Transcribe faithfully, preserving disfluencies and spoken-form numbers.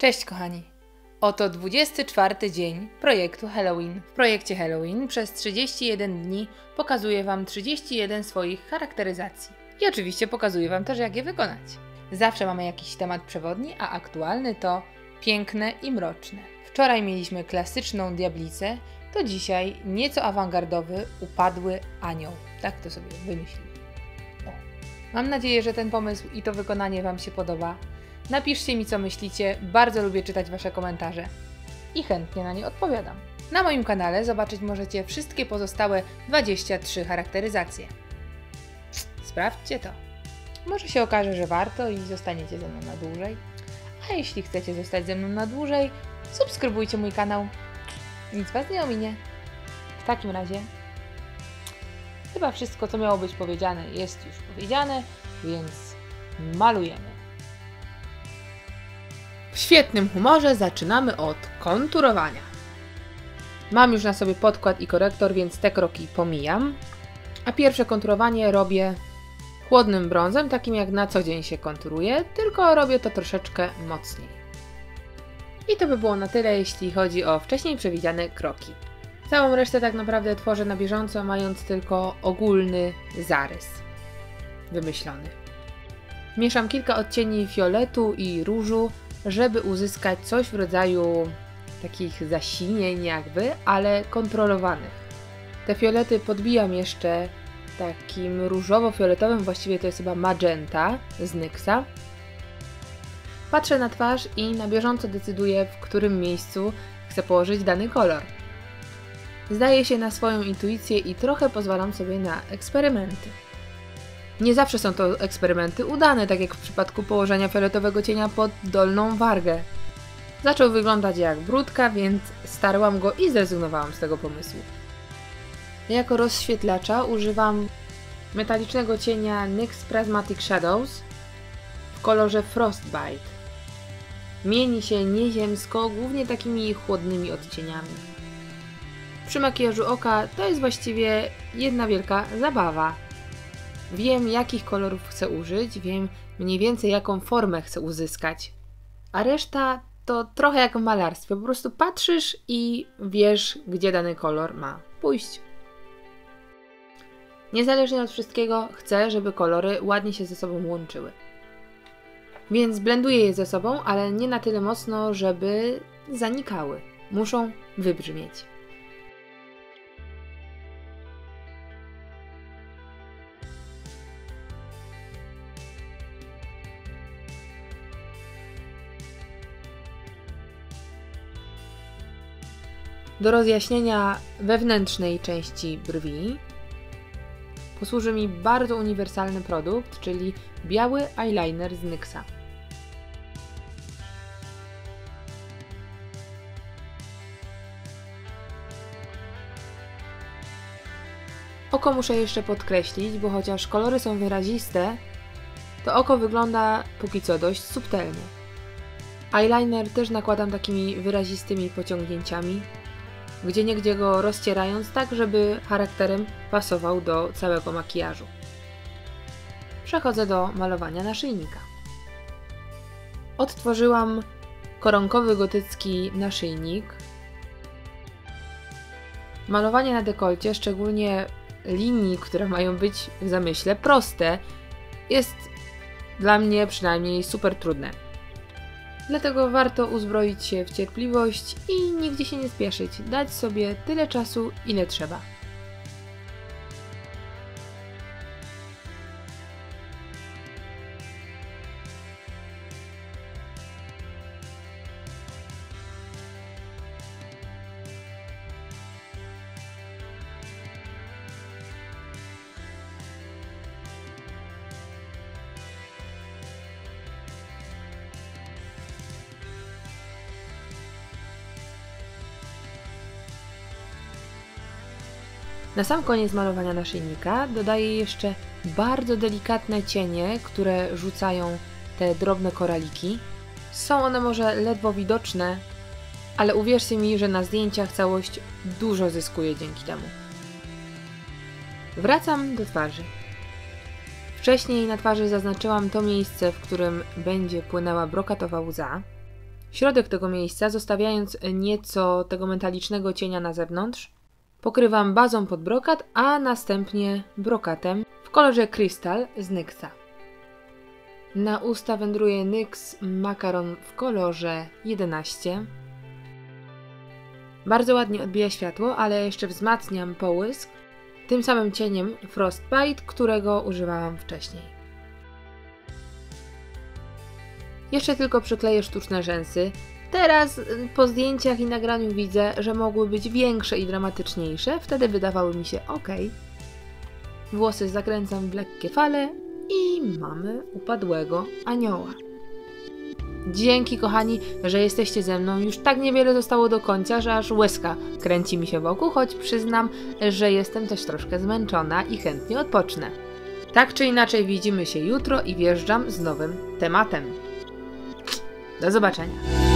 Cześć kochani! Oto dwudziesty czwarty dzień projektu Halloween. W projekcie Halloween przez trzydzieści jeden dni pokazuję Wam trzydzieści jeden swoich charakteryzacji. I oczywiście pokazuję Wam też, jak je wykonać. Zawsze mamy jakiś temat przewodni, a aktualny to piękne i mroczne. Wczoraj mieliśmy klasyczną diablicę, to dzisiaj nieco awangardowy, upadły anioł. Tak to sobie wymyśliłem. O. Mam nadzieję, że ten pomysł i to wykonanie Wam się podoba. Napiszcie mi, co myślicie, bardzo lubię czytać Wasze komentarze i chętnie na nie odpowiadam. Na moim kanale zobaczyć możecie wszystkie pozostałe dwadzieścia trzy charakteryzacje. Sprawdźcie to. Może się okaże, że warto i zostaniecie ze mną na dłużej. A jeśli chcecie zostać ze mną na dłużej, subskrybujcie mój kanał. Nic Was nie ominie. W takim razie chyba wszystko, co miało być powiedziane, jest już powiedziane, więc malujemy. W świetnym humorze zaczynamy od konturowania. Mam już na sobie podkład i korektor, więc te kroki pomijam. A pierwsze konturowanie robię chłodnym brązem, takim jak na co dzień się konturuje, tylko robię to troszeczkę mocniej. I to by było na tyle, jeśli chodzi o wcześniej przewidziane kroki. Całą resztę tak naprawdę tworzę na bieżąco, mając tylko ogólny zarys wymyślony. Mieszam kilka odcieni fioletu i różu, żeby uzyskać coś w rodzaju takich zasinień jakby, ale kontrolowanych. Te fiolety podbijam jeszcze takim różowo-fioletowym, właściwie to jest chyba magenta z Nyxa. Patrzę na twarz i na bieżąco decyduję, w którym miejscu chcę położyć dany kolor. Zdaję się na swoją intuicję i trochę pozwalam sobie na eksperymenty. Nie zawsze są to eksperymenty udane, tak jak w przypadku położenia fioletowego cienia pod dolną wargę. Zaczął wyglądać jak brudka, więc starłam go i zrezygnowałam z tego pomysłu. Jako rozświetlacza używam metalicznego cienia NYX Prismatic Shadows w kolorze Frostbite. Mieni się nieziemsko, głównie takimi chłodnymi odcieniami. Przy makijażu oka to jest właściwie jedna wielka zabawa. Wiem, jakich kolorów chcę użyć, wiem mniej więcej, jaką formę chcę uzyskać. A reszta to trochę jak w malarstwie. Po prostu patrzysz i wiesz, gdzie dany kolor ma pójść. Niezależnie od wszystkiego chcę, żeby kolory ładnie się ze sobą łączyły. Więc blenduję je ze sobą, ale nie na tyle mocno, żeby zanikały. Muszą wybrzmieć. Do rozjaśnienia wewnętrznej części brwi posłuży mi bardzo uniwersalny produkt, czyli biały eyeliner z Nyxa. Oko muszę jeszcze podkreślić, bo chociaż kolory są wyraziste, to oko wygląda póki co dość subtelnie. Eyeliner też nakładam takimi wyrazistymi pociągnięciami, gdzieniegdzie go rozcierając tak, żeby charakterem pasował do całego makijażu. Przechodzę do malowania naszyjnika. Odtworzyłam koronkowy gotycki naszyjnik. Malowanie na dekolcie, szczególnie linii, które mają być w zamyśle proste, jest dla mnie przynajmniej super trudne. Dlatego warto uzbroić się w cierpliwość i nigdzie się nie spieszyć, dać sobie tyle czasu, ile trzeba. Na sam koniec malowania naszyjnika dodaję jeszcze bardzo delikatne cienie, które rzucają te drobne koraliki. Są one może ledwo widoczne, ale uwierzcie mi, że na zdjęciach całość dużo zyskuje dzięki temu. Wracam do twarzy. Wcześniej na twarzy zaznaczyłam to miejsce, w którym będzie płynęła brokatowa łza. Środek tego miejsca, zostawiając nieco tego metalicznego cienia na zewnątrz, pokrywam bazą pod brokat, a następnie brokatem w kolorze Crystal z Nyxa. Na usta wędruje Nyx Makaron w kolorze jedenaście. Bardzo ładnie odbija światło, ale jeszcze wzmacniam połysk tym samym cieniem Frostbite, którego używałam wcześniej. Jeszcze tylko przykleję sztuczne rzęsy. Teraz po zdjęciach i nagraniu widzę, że mogły być większe i dramatyczniejsze, wtedy wydawały mi się ok. Włosy zakręcam w lekkie fale i mamy upadłego anioła. Dzięki, kochani, że jesteście ze mną. Już tak niewiele zostało do końca, że aż łezka kręci mi się wokół, choć przyznam, że jestem też troszkę zmęczona i chętnie odpocznę. Tak czy inaczej widzimy się jutro i wjeżdżam z nowym tematem. Do zobaczenia.